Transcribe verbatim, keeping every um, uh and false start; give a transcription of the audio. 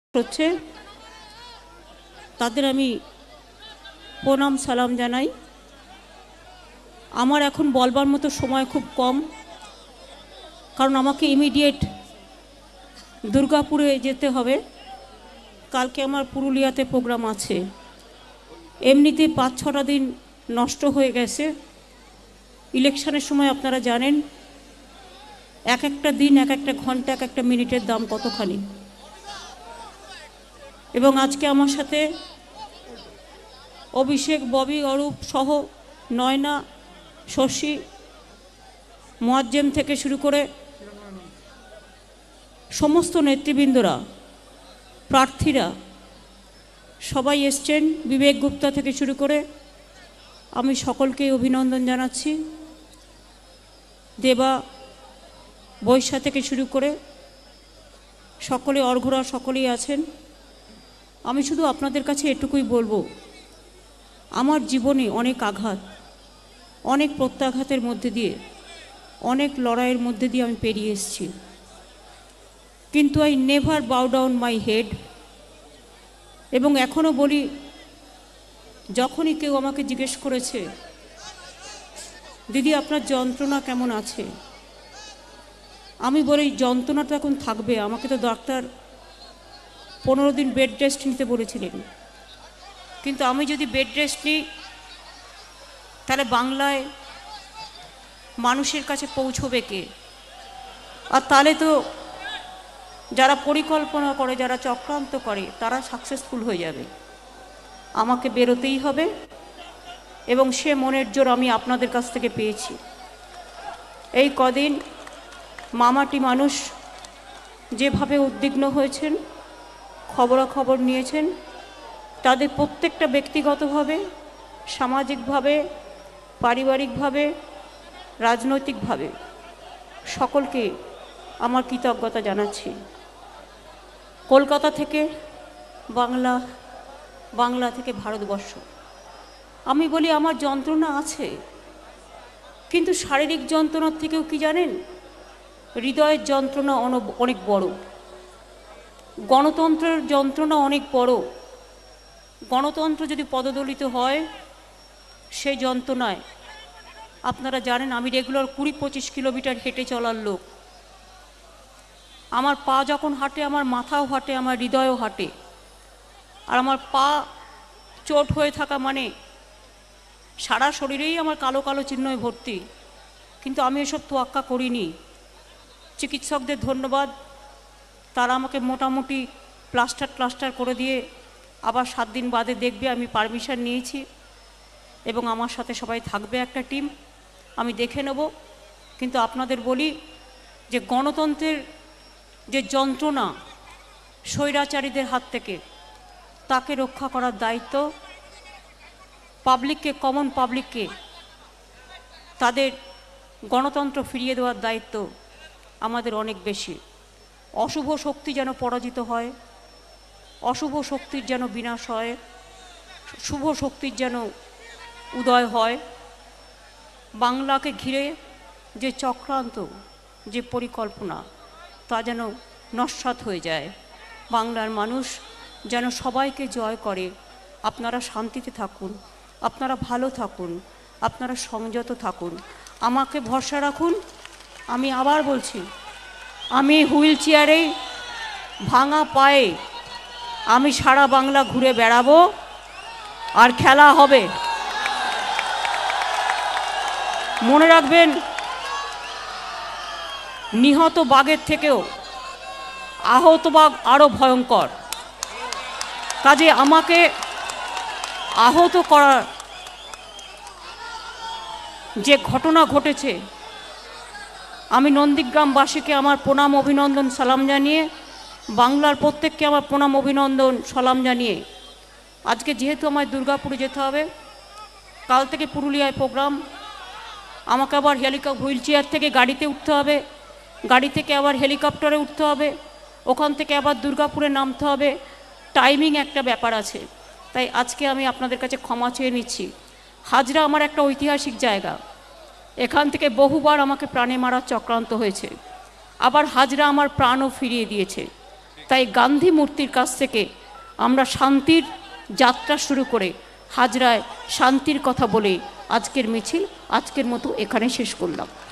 হচ্ছে তাদের আমি প্রণাম সালাম জানাই। আমার এখন বলবার মতো সময় খুব কম, কারণ আমাকে ইমিডিয়েট দুর্গাপুরে যেতে হবে। কালকে আমার পুরুলিয়াতে প্রোগ্রাম আছে। এমনিতে পাঁচ ছটা দিন নষ্ট হয়ে গেছে। ইলেকশনের সময় আপনারা জানেন এক একটা দিন, এক একটা ঘন্টা, এক একটা মিনিটের দাম কতখানি। এবং আজকে আমার সাথে অভিষেক, ববি, অরূপ সহ নয়না, শশী, মোয়াজ্জেম থেকে শুরু করে সমস্ত নেতৃবৃন্দরা, প্রার্থীরা সবাই এসছেন। বিবেক গুপ্তা থেকে শুরু করে আমি সকলকেই অভিনন্দন জানাচ্ছি। দেবা, বৈশা থেকে শুরু করে সকলে, অর্ঘরা সকলেই আছেন। আমি শুধু আপনাদের কাছে এটুকুই বলবো, আমার জীবনে অনেক আঘাত, অনেক প্রত্যাঘাতের মধ্যে দিয়ে, অনেক লড়াইয়ের মধ্যে দিয়ে আমি পেরিয়ে এসেছি, কিন্তু I never bow down my head. এবং এখনও বলি, যখনই কেউ আমাকে জিজ্ঞেস করেছে দিদি আপনার যন্ত্রণা কেমন আছে, আমি বলি যন্ত্রণা তো এখন থাকবে। আমাকে তো ডাক্তার পনেরো দিন বেড রেস্ট নিতে বলেছিলেন, কিন্তু আমি যদি বেড রেস্ট নিই তাহলে বাংলায় মানুষের কাছে পৌঁছবে কে? আর তাহলে তো যারা পরিকল্পনা করে, যারা চক্রান্ত করে, তারা সাকসেসফুল হয়ে যাবে। আমাকে বেরোতেই হবে, এবং সে মনের জোর আমি আপনাদের কাছ থেকে পেয়েছি। এই কদিন মামাটি মানুষ যেভাবে উদ্বিগ্ন হয়েছেন, খবরাখবর নিয়েছেন, তাদের প্রত্যেকটা ব্যক্তিগতভাবে, সামাজিকভাবে, পারিবারিকভাবে, রাজনৈতিকভাবে সকলকে আমার কৃতজ্ঞতা জানাচ্ছি। কলকাতা থেকে বাংলা, বাংলা থেকে ভারতবর্ষ। আমি বলি আমার যন্ত্রণা আছে, কিন্তু শারীরিক যন্ত্রণার থেকেও কি জানেন, হৃদয়ের যন্ত্রণা অনেক বড়, গণতন্ত্রের যন্ত্রণা অনেক বড়। গণতন্ত্র যদি পদদলিত হয়, সেই যন্ত্রণায় আপনারা জানেন আমি রেগুলার কুড়ি পঁচিশ কিলোমিটার হেঁটে চলার লোক। আমার পা যখন হাঁটে, আমার মাথাও হাঁটে, আমার হৃদয়ও হাঁটে। আর আমার পা চোট হয়ে থাকা মানে সারা শরীরেই আমার কালো কালো চিহ্নয় ভর্তি, কিন্তু আমি এসব তোয়াক্কা করিনি। চিকিৎসকদের ধন্যবাদ, তারা আমাকে মোটামুটি প্লাস্টার প্লাস্টার করে দিয়ে আবার সাত দিন বাদে দেখবে, আমি পারমিশন নিয়েছি এবং আমার সাথে সবাই থাকবে, একটা টিম, আমি দেখে নেব। কিন্তু আপনাদের বলি যে গণতন্ত্রের যে যন্ত্রণা স্বৈরাচারীদের হাত থেকে, তাকে রক্ষা করার দায়িত্ব পাবলিককে, কমন পাবলিককে তাদের গণতন্ত্র ফিরিয়ে দেওয়ার দায়িত্ব আমাদের অনেক বেশি। অশুভ শক্তি যেন পরাজিত হয়, অশুভ শক্তির যেন বিনাশ হয়, শুভ শক্তির যেন উদয় হয়। বাংলাকে ঘিরে যে চক্রান্ত, যে পরিকল্পনা, তা যেন নস্যাৎ হয়ে যায়। বাংলার মানুষ যেন সবাইকে জয় করে। আপনারা শান্তিতে থাকুন, আপনারা ভালো থাকুন, আপনারা সংযত থাকুন, আমাকে ভরসা রাখুন। আমি আবার বলছি, আমি হুইল চেয়ারে ভাঙা পায়ে আমি সারা বাংলা ঘুরে বেড়াবো, আর খেলা হবে। মনে রাখবেন, নিহত বাঘের থেকেও আহত বাঘ আরও ভয়ঙ্কর। কাজে আমাকে আহত করার যে ঘটনা ঘটেছে, আমি নন্দীগ্রামবাসীকে আমার প্রণাম, অভিনন্দন, সালাম জানিয়ে, বাংলার প্রত্যেককে আমার প্রণাম, অভিনন্দন, সালাম জানিয়ে, আজকে যেহেতু আমায় দুর্গাপুরে যেতে হবে, কাল থেকে পুরুলিয়ায় প্রোগ্রাম, আমাকে আবার হেলিকপ্টার, হুইল চেয়ার থেকে গাড়িতে উঠতে হবে, গাড়ি থেকে আবার হেলিকপ্টারে উঠতে হবে, ওখান থেকে আবার দুর্গাপুরে নামতে হবে। টাইমিং একটা ব্যাপার আছে, তাই আজকে আমি আপনাদের কাছে ক্ষমা চেয়ে নিচ্ছি। হাজরা আমার একটা ঐতিহাসিক জায়গা, এখান থেকে বহুবার আমাকে প্রাণে মারার চক্রান্ত হয়েছে, আবার হাজরা আমার প্রাণও ফিরিয়ে দিয়েছে। তাই গান্ধী মূর্তির কাছ থেকে আমরা শান্তির যাত্রা শুরু করে হাজরায় শান্তির কথা বলে আজকের মিছিল আজকের মতো এখানে শেষ করলাম।